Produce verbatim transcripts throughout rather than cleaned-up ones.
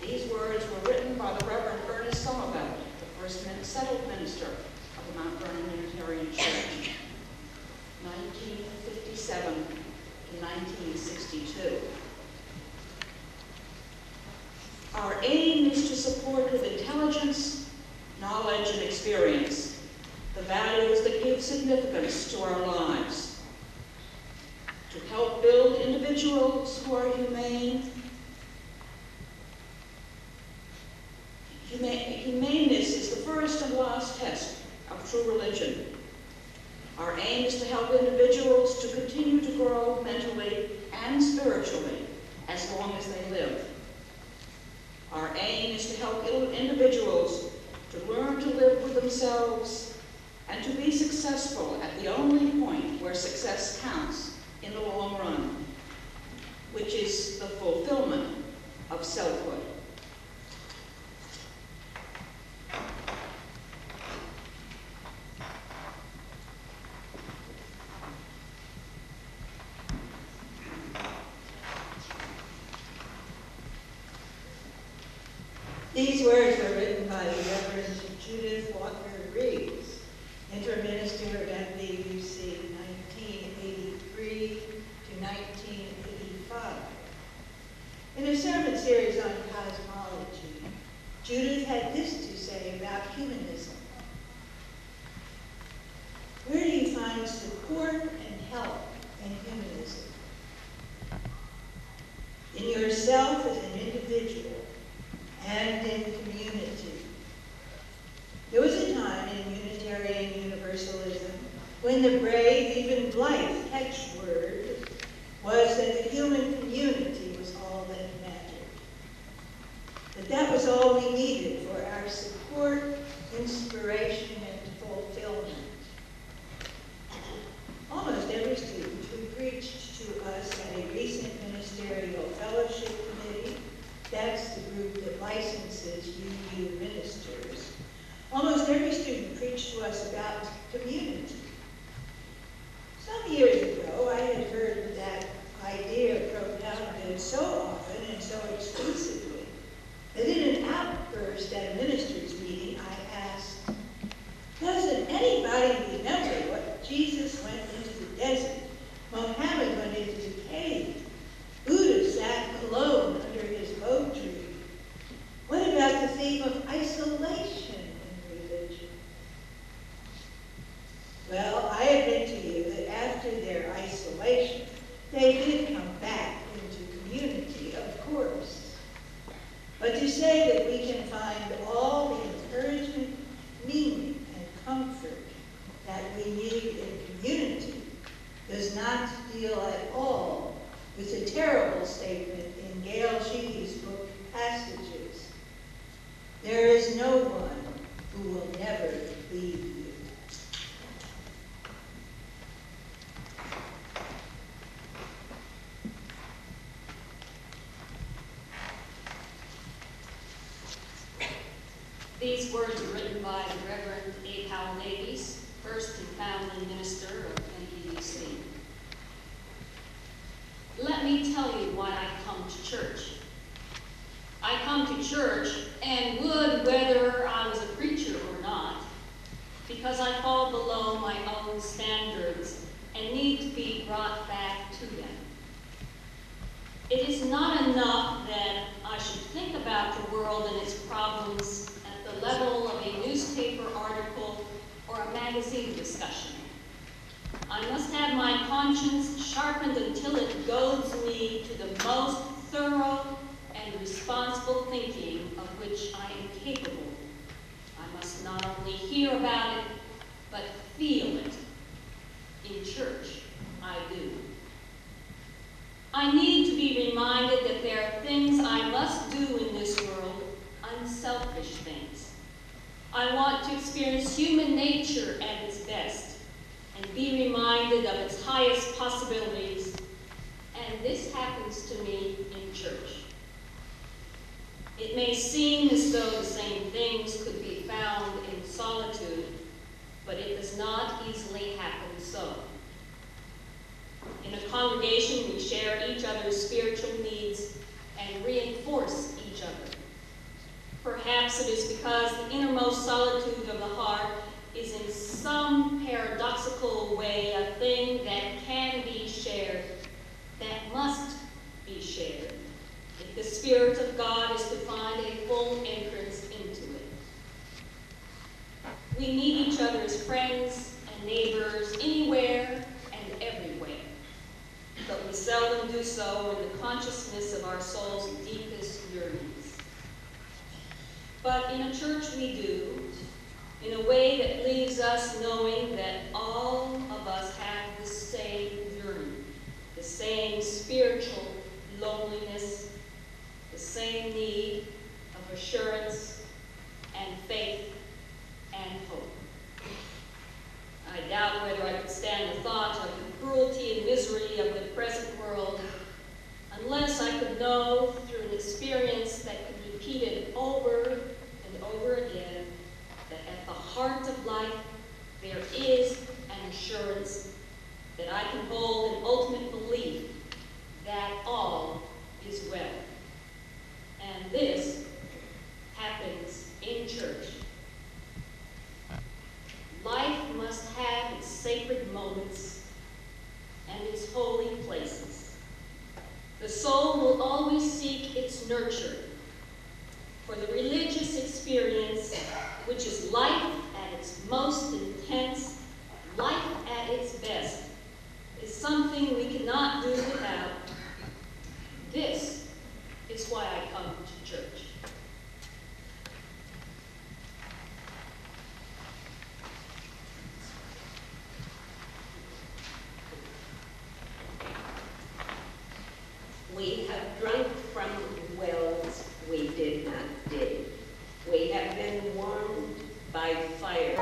These words were written by the Reverend Ernest Somerville, the first settled minister of the Mount Vernon Unitarian Church, nineteen fifty-seven to nineteen sixty-two. Our aim is to support with intelligence, knowledge, and experience the values that give significance to our lives, to help build individuals who are humane. Huma- humaneness is the first and last test of true religion. Our aim is to help individuals to continue to grow mentally and spiritually as long as they live. Our aim is to help individuals to learn to live with themselves and to be successful at the only point where success counts in the long run, which is the fulfillment of selfhood. These words were written by the Reverend Judith Walker Riggs, interim minister of M V U C nineteen eighty-three to nineteen eighty-five. In a sermon series on cosmology, Judith had this to say about humanism. Where do you find support and help in humanism? In yourself as an individual and in community. There was a time in Unitarian Universalism when the brave, even blithe catchword was that the human community was all that mattered. That that was all we needed for our support, inspiration, and fulfillment. Almost every student who preached to us at a recent ministerial fellowship committee, that's the group that licenses U U ministers, almost every student preached to us about community. Some years ago, I had heard that idea propounded so often and so exclusively that in an outburst at a ministers' meeting, I asked, doesn't anybody remember what Jesus went into the desert? Mohammed went into the cave. Buddha sat alone under his oak tree. What about the theme of isolation in religion? Well, I admit to you that after their isolation, they did come back into community, of course. But to say that we can find all the encouragement, meaning, and comfort that we need in community does not deal at all with a terrible statement in Gail Sheehy's book, Passages. There is no one who will never leave you. These words are written by the Reverend A. Powell Davies, first and founding minister of M V U C. Let me tell you why I come to church. I come to church and would whether I was a preacher or not, because I fall below my own standards and need to be brought back to them. It is not enough that I should think about the world and its problems at the level of a newspaper article or a magazine discussion. I must have my conscience sharpened until it goads me to the most thorough and responsible thinking of which I am capable. I must not only hear about it, but feel it. In church, I do. I need to be reminded that there are things I must do in this world, unselfish things. I want to experience human nature at its best and be reminded of its highest possibilities, and this happens to me in church. It may seem as though the same things could be found in solitude, but it does not easily happen so. In a congregation, we share each other's spiritual needs and reinforce each other. Perhaps it is because the innermost solitude of the heart is in some paradoxical way a thing that can be shared, that must be shared, if the Spirit of God is to find a full entrance into it. We meet each other as friends and neighbors anywhere and everywhere, but we seldom do so in the consciousness of our soul's deepest yearnings. But in a church we do, in a way that leaves us knowing that all of us have the same yearning, the same spiritual loneliness, the same need of assurance and faith and hope. I doubt whether I could stand the thought of the cruelty and misery of the present world unless I could know through an experience that could be repeated over and over again that at the heart of life there is an assurance that I can hold an ultimate belief that all is well. And this happens in church. Life must have its sacred moments and its holy places. The soul will always seek its nurture, for the religious experience, which is life at its most intense, life at its best, is something we cannot do without. This is why I come to church. We have drunk from wells we did not dig. We have been warmed by fire.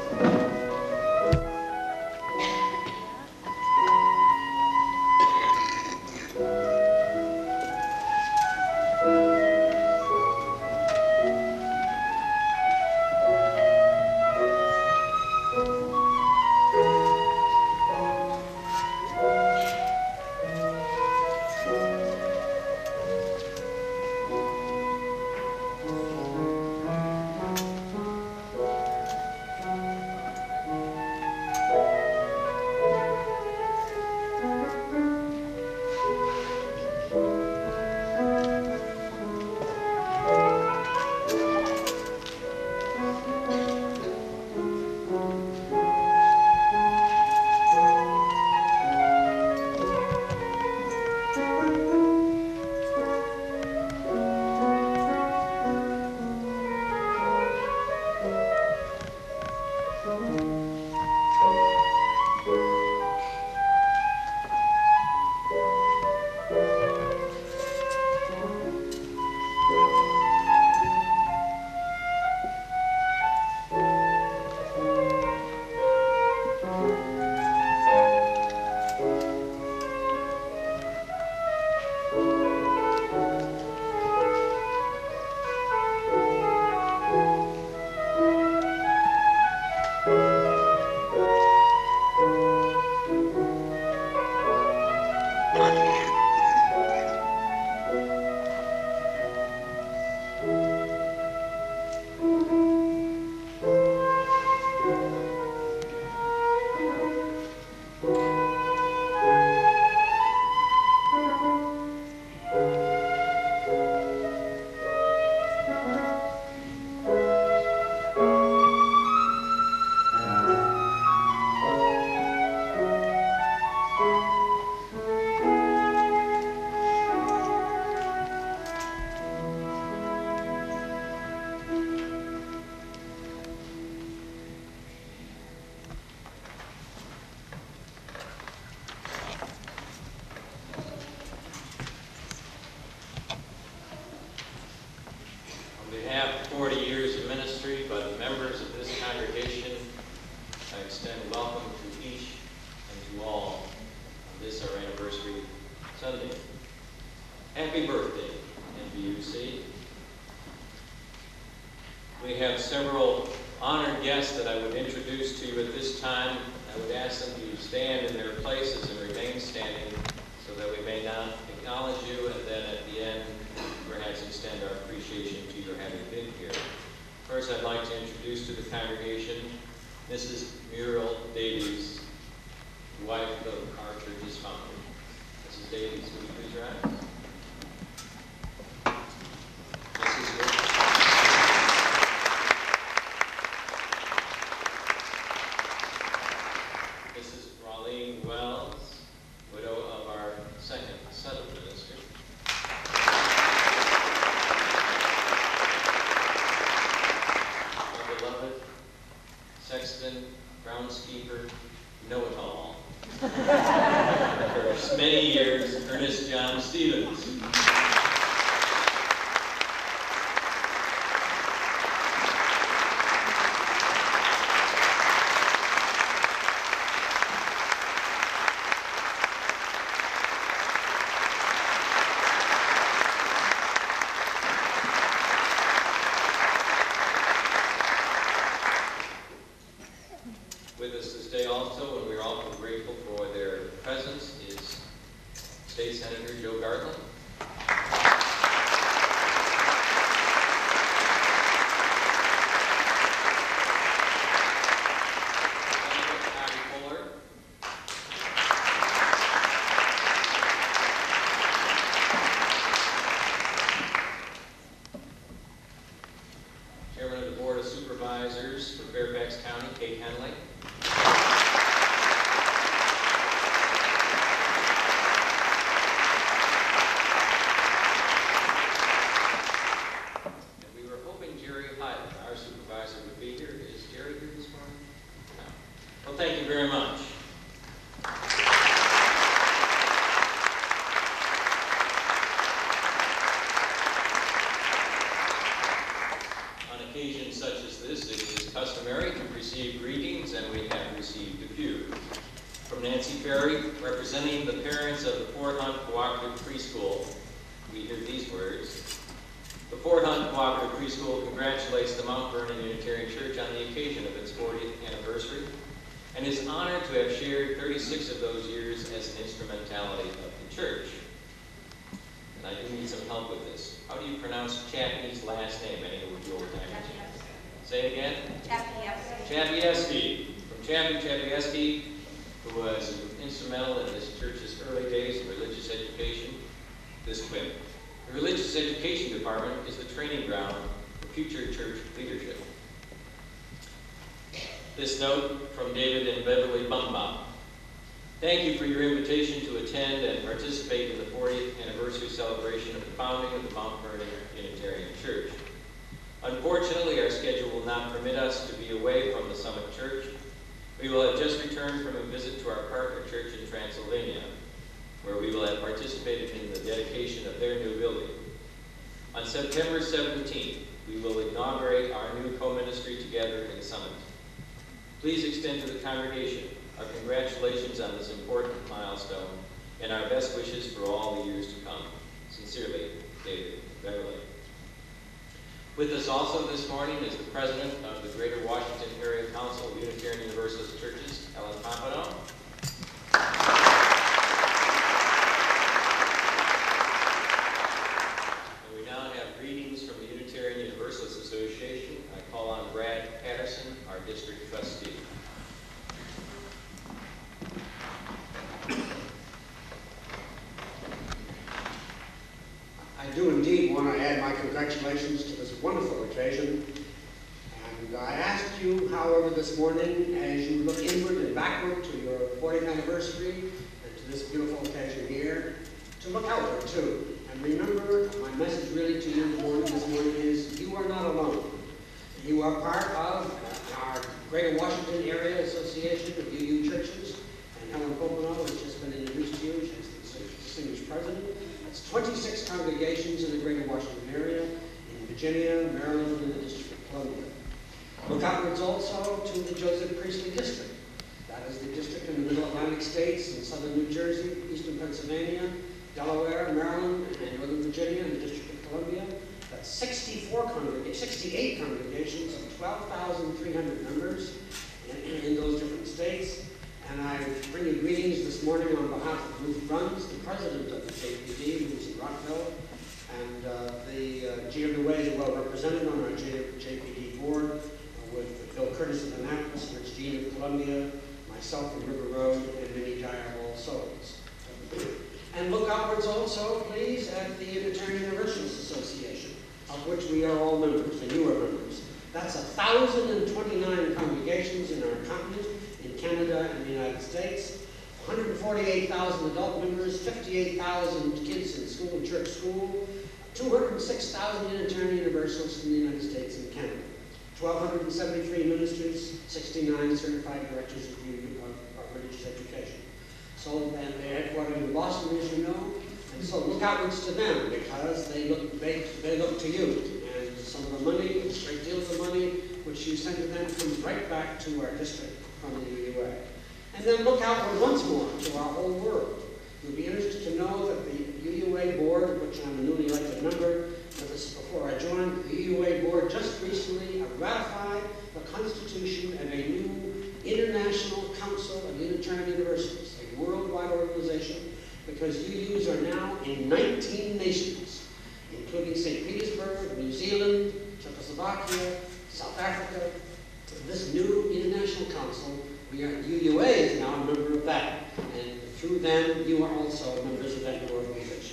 Happy birthday, N B U C. We have several honored guests that I would introduce to you at this time. I would ask them to stand in their places and remain standing so that we may now acknowledge you and then at the end perhaps extend our appreciation to your having have been here. First, I'd like to introduce to the congregation Missus Muriel Davies, wife of our church's founder. Missus Davies, will you please rise? Missus Wilson. Missus Raleigh Wells, widow of our second settled minister. Our beloved sexton, groundskeeper, know-it-all. For many years, Ernest John Stevens. With us this day also, and we're also grateful for their presence, is State Senator Joe Gartland. Senator Patty Fuller. Chairman of the Board of Supervisors for Fairfax County, Kate Henley. Thank you very much. On occasions such as this, it is customary to receive greetings, and we have received a few. From Nancy Perry, representing the parents of the Fort Hunt Cooperative Preschool, we hear these words. The Fort Hunt Cooperative Preschool congratulates the Mount Vernon Unitarian Church on the occasion of its fortieth anniversary, and is honored to have shared thirty-six of those years as an instrumentality of the church. And I do need some help with this. How do you pronounce Chappie's last name? Any of you old timers? Say it again? Chappieski. Chappieski. From Chappie Chappieski, who was instrumental in this church's early days of religious education, this quip. The Religious Education Department is the training ground for future church leadership. This note from David and Beverly Bumbach. Thank you for your invitation to attend and participate in the fortieth anniversary celebration of the founding of the Mount Vernon Unitarian Church. Unfortunately, our schedule will not permit us to be away from the Summit Church. We will have just returned from a visit to our partner church in Transylvania, where we will have participated in the dedication of their new building. On September seventeenth, we will inaugurate our new co-ministry together in Summit. Please extend to the congregation our congratulations on this important milestone and our best wishes for all the years to come. Sincerely, David Beverly. With us also this morning is the President of the Greater Washington Area Council of Unitarian Universalist Churches, Ellen Pompano. And we now have greetings from the Unitarian Universalist Association. I call on Brad Patterson, our district trustee. I do indeed want to add my congratulations to this wonderful occasion. And I ask you, however, this morning, as you look inward and backward to your fortieth anniversary and to this beautiful occasion here, to look outward too. And remember, my message really to you this morning, this morning is you are not alone. You are part of our Greater Washington Area Association of U U churches, and Helen Pompano has just been introduced to you. She's the distinguished president. It's twenty-six congregations in the Greater Washington area, in Virginia, Maryland, and the District of Columbia. Look outwards also to the Joseph Priestley District. That is the district in the Middle Atlantic states, in southern New Jersey, eastern Pennsylvania, Delaware, Maryland, and northern Virginia, and the District of Columbia. That's sixty-four congregations, sixty-eight congregations of twelve thousand three hundred members in, in those different states. And I bring you greetings this morning on behalf of Ruth Bruns, the president of the J P D, who's in Rockville. And uh, the uh, G W A is well represented on our J P D board uh, with Bill Curtis of Annapolis, Rich Dean of Columbia, myself from River Road, and many desirable souls. And look outwards also, please, at the Unitarian Universalist Association, of which we are all members, and you are members. That's one thousand twenty-nine congregations in our continent, in Canada and the United States, one hundred forty-eight thousand adult members, fifty-eight thousand kids in school, church school, two hundred six thousand Unitarian Universalists in the United States and Canada, one thousand two hundred seventy-three ministers, sixty-nine certified directors of, of religious education. So, and they're headquartered in Boston, as you know, and so look outwards to them, because they look, they, they look to you. And some of the money, a great deal of the money which you send to them comes right back to our district from the U U A. And then look outward once more to our whole world. You'll be interested to know that the U U A board, of which I'm a newly elected member, but this is before I joined, the U U A board just recently ratified the Constitution of a new International Council of Unitarian Universalists, a worldwide organization, because U Us are now in nineteen nations, including Saint Petersburg, New Zealand, Czechoslovakia, South Africa. This new International Council, we are, U U A is now a member of that, and through them, you are also members of that new organization.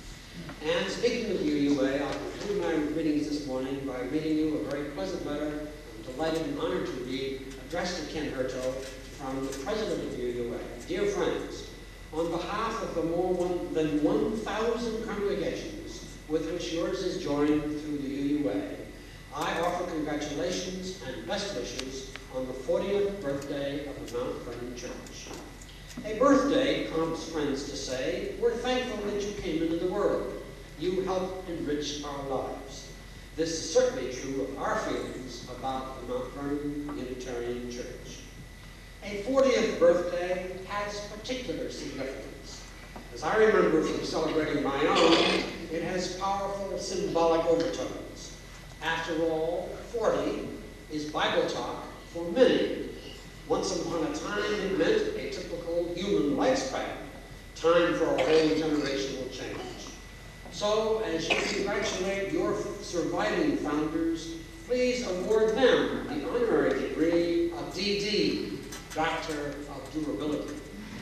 And speaking of U U A, I'll conclude my readings this morning by reading you a very pleasant letter I'm delighted and honored to read, addressed to Ken Herto from the president of U U A. Dear friends, on behalf of the more one, than one thousand congregations with which yours is joined through the U U A, I offer congratulations and best wishes on the fortieth birthday of the Mount Vernon Church. A birthday prompts friends to say, we're thankful that you came into the world. You helped enrich our lives. This is certainly true of our feelings about the Mount Vernon Unitarian Church. A fortieth birthday has particular significance. As I remember from celebrating my own, it has powerful symbolic overtones. After all, forty is Bible talk for many. Once upon a time, it meant a typical human lifespan, time for a whole generational change. So, as you congratulate your surviving founders, please award them the honorary degree of D D, Doctor of Durability.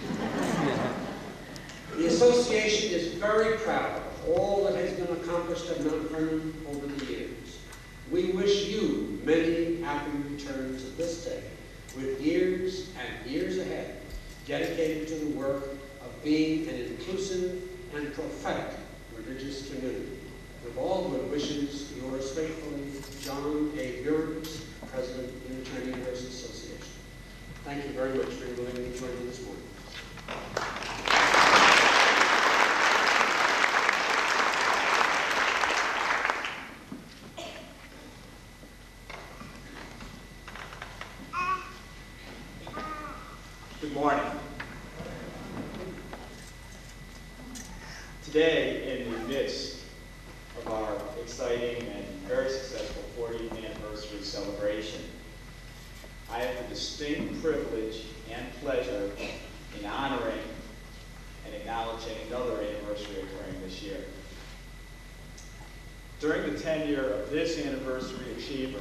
The association is very proud of all that has been accomplished at Mount Vernon over the years. We wish you many happy returns of this day, with years and years ahead dedicated to the work of being an inclusive and prophetic religious community. With all good wishes, yours faithfully, John A. Burns, President of the Unitarian Universalist Association. Thank you very much for your willingness to join me this morning. Good morning. Today, in the midst of our exciting and very successful fortieth anniversary celebration, I have the distinct privilege and pleasure in honoring and acknowledging another anniversary occurring this year. During the tenure of this anniversary achiever,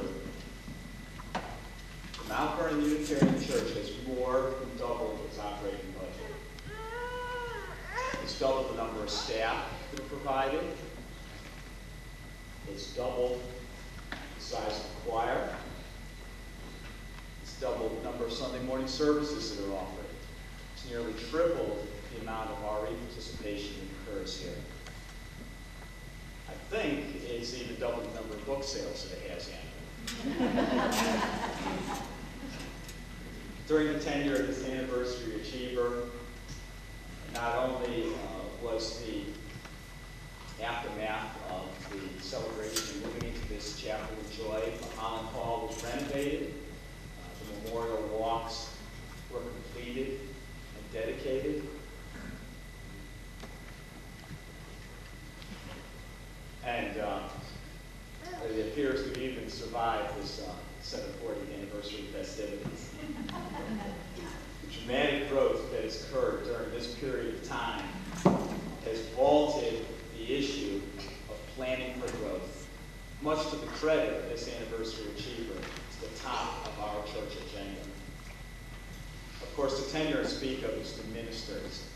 the Mount Vernon Unitarian Church has more than doubled its operating budget. It's doubled the number of staff that are provided. It's doubled the size of the choir. It's doubled the number of Sunday morning services that are offered. It's nearly tripled the amount of R E participation that occurs here. I think it's even doubled the number of book sales that it has annually. During the tenure of this anniversary achiever, not only uh, was the aftermath of the celebration and moving into this chapel of joy, the Holland Hall was renovated, uh, the memorial walks were completed and dedicated, and uh, it appears to even survive this uh, seven fortieth anniversary festivities. The dramatic growth that has occurred during this period of time has vaulted the issue of much to the credit of this anniversary achiever, is the top of our church agenda. Of course, the tenure I speak of is the ministers.